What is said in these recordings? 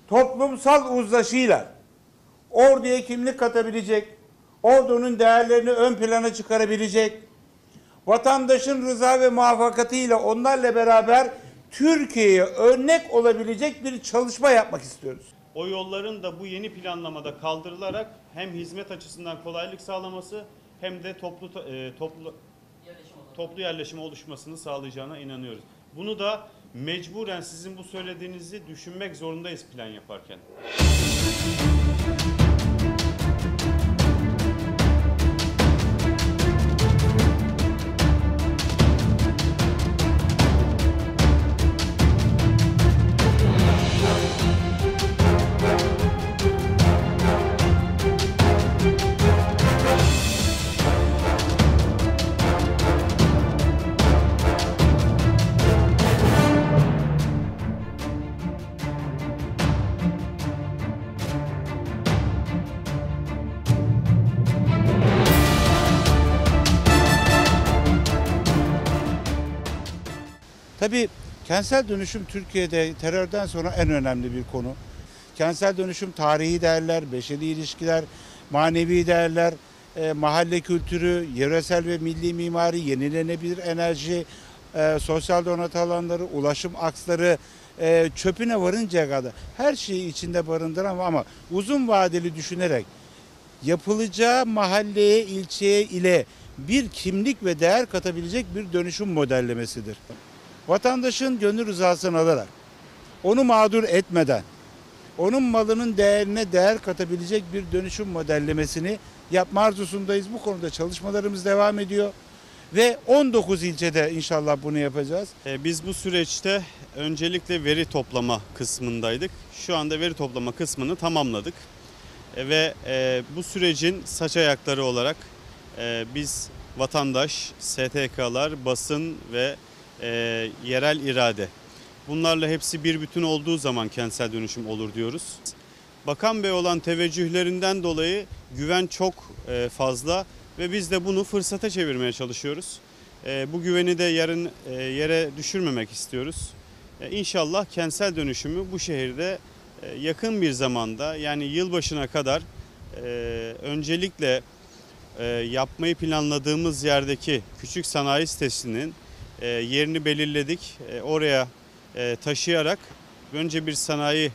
toplumsal uzlaşıyla orduya kimlik katabilecek, ordunun değerlerini ön plana çıkarabilecek, vatandaşın rıza ve muvaffakatıyla onlarla beraber Türkiye'ye örnek olabilecek bir çalışma yapmak istiyoruz. O yolların da bu yeni planlamada kaldırılarak hem hizmet açısından kolaylık sağlaması hem de toplu yerleşim oluşmasını sağlayacağına inanıyoruz. Bunu da mecburen sizin bu söylediğinizi düşünmek zorundayız plan yaparken. Tabii kentsel dönüşüm Türkiye'de terörden sonra en önemli bir konu. Kentsel dönüşüm tarihi değerler, beşeri ilişkiler, manevi değerler, mahalle kültürü, yöresel ve milli mimari, yenilenebilir enerji, sosyal donatı alanları, ulaşım aksları, çöpüne varıncaya kadar her şeyi içinde barındıran ama uzun vadeli düşünerek yapılacağı mahalleye, ilçeye ile bir kimlik ve değer katabilecek bir dönüşüm modellemesidir. Vatandaşın gönül rızasını alarak, onu mağdur etmeden, onun malının değerine değer katabilecek bir dönüşüm modellemesini yapma arzusundayız. Bu konuda çalışmalarımız devam ediyor ve 19 ilçede inşallah bunu yapacağız. Biz bu süreçte öncelikle veri toplama kısmındaydık. Şu anda veri toplama kısmını tamamladık. Ve bu sürecin saç ayakları olarak biz vatandaş, STK'lar, basın ve yerel irade. Bunlarla hepsi bir bütün olduğu zaman kentsel dönüşüm olur diyoruz. Bakan Bey olan teveccühlerinden dolayı güven çok fazla ve biz de bunu fırsata çevirmeye çalışıyoruz. Bu güveni de yarın yere düşürmemek istiyoruz. İnşallah kentsel dönüşümü bu şehirde yakın bir zamanda, yani yılbaşına kadar öncelikle yapmayı planladığımız yerdeki küçük sanayi sitesinin yerini belirledik. Oraya taşıyarak önce bir sanayi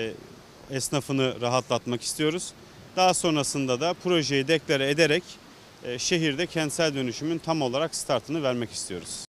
esnafını rahatlatmak istiyoruz. Daha sonrasında da projeyi deklare ederek şehirde kentsel dönüşümün tam olarak startını vermek istiyoruz.